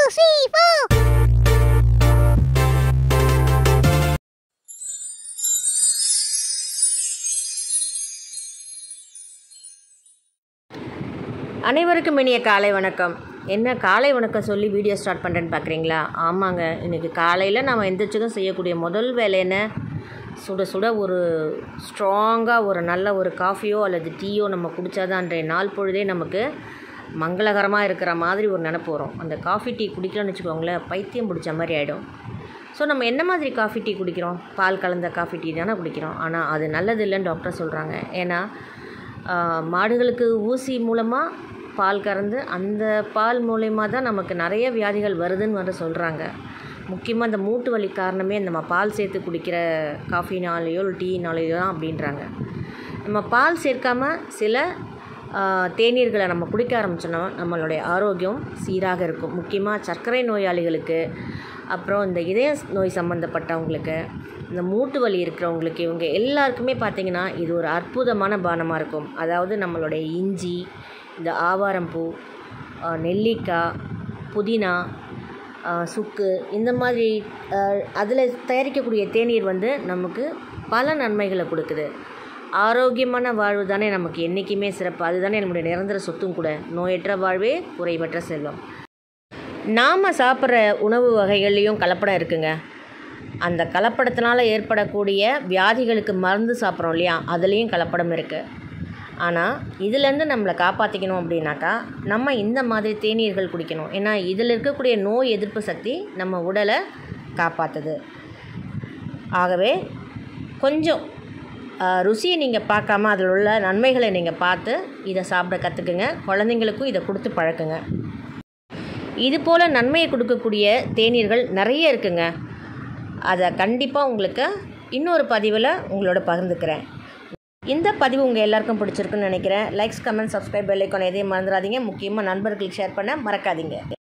3, 4. அனைவருக்கும் இனிய காலை வணக்கம். என்ன காலை வணக்கம் சொல்லி வீடியோ ஸ்டார்ட் பண்ணுறேன்னு பார்க்குறீங்களா? ஆமாங்க, இன்றைக்கி காலையில் நம்ம எந்திரிச்சதும் செய்யக்கூடிய முதல் வேலை என்ன? சுட சுட ஒரு ஸ்ட்ராங்காக ஒரு நல்ல ஒரு காஃபியோ அல்லது டீயோ நம்ம குடித்தாதான் அன்றைய நாள் பொழுதே நமக்கு மங்களகரமாக இருக்கிற மாதிரி ஒரு நினப்பு வரும். அந்த காஃபி டீ குடிக்கலாம்னு வச்சுக்கோங்களேன், பைத்தியம் பிடிச்ச மாதிரி ஆகிடும். ஸோ நம்ம என்ன மாதிரி காஃபி டீ குடிக்கிறோம்? பால் கலந்த காஃபி டீ தானே குடிக்கிறோம். ஆனால் அது நல்லது இல்லைன்னு டாக்டர் சொல்கிறாங்க. ஏன்னா மாடுகளுக்கு ஊசி மூலமாக பால் கறந்து அந்த பால் மூலயமா தான் நமக்கு நிறைய வியாதிகள் வருதுன்னு சொல்கிறாங்க. முக்கியமாக இந்த மூட்டு வலி காரணமே நம்ம பால் சேர்த்து குடிக்கிற காஃபினாலேயோ டீனாலேயோ தான் அப்படின்றாங்க. நம்ம பால் சேர்க்காமல் சில தேநீர்களை நம்ம குடிக்க ஆரம்பிச்சோன்னா நம்மளுடைய ஆரோக்கியம் சீராக இருக்கும். முக்கியமாக சர்க்கரை நோயாளிகளுக்கு, அப்புறம் இந்த இதய நோய் சம்மந்தப்பட்டவங்களுக்கு, இந்த மூட்டு வலி இருக்கிறவங்களுக்கு, இவங்க எல்லாருக்குமே பார்த்திங்கன்னா இது ஒரு அற்புதமான பானமாக இருக்கும். அதாவது நம்மளுடைய இஞ்சி, இந்த ஆவாரம்பூ, நெல்லிக்காய், புதினா, சுக்கு, இந்த மாதிரி அதில் தயாரிக்கக்கூடிய தேநீர் நமக்கு பல நன்மைகளை கொடுக்குது. ஆரோக்கியமான வாழ்வு தானே நமக்கு என்றைக்குமே சிறப்பு. அதுதானே நம்முடைய நிரந்தர சொத்தும் கூட. நோயற்ற வாழ்வே குறைவற்ற செல்வம். நாம் சாப்பிட்ற உணவு வகைகள்லேயும் கலப்படம் இருக்குங்க. அந்த கலப்படத்தினால் ஏற்படக்கூடிய வியாதிகளுக்கு மருந்து சாப்பிட்றோம் இல்லையா, அதுலேயும் கலப்படம் இருக்குது. ஆனால் இதிலேருந்து நம்மளை காப்பாற்றிக்கணும் அப்படின்னாக்கா நம்ம இந்த மாதிரி தேநீர்கள் குடிக்கணும். ஏன்னா இதில் இருக்கக்கூடிய நோய் எதிர்ப்பு சக்தி நம்ம உடலை காப்பாற்றுது. ஆகவே கொஞ்சம் ருசியை நீங்கள் பார்க்காம அதில் உள்ள நன்மைகளை நீங்கள் பார்த்து இதை சாப்பிட கற்றுக்குங்க. குழந்தைங்களுக்கும் இதை கொடுத்து பழக்குங்க. இது போல் நன்மையை கொடுக்கக்கூடிய தேநீர்கள் நிறைய இருக்குங்க. அதை கண்டிப்பாக உங்களுக்கு இன்னொரு பதிவில் உங்களோட பகிர்ந்துக்கிறேன். இந்த பதிவு உங்கள் எல்லாருக்கும் பிடிச்சிருக்குன்னு நினைக்கிறேன். Likes, comment, subscribe, bell icon எதையும் மறந்துடாதீங்க. முக்கியமாக நண்பர்களுக்கு ஷேர் பண்ண மறக்காதீங்க.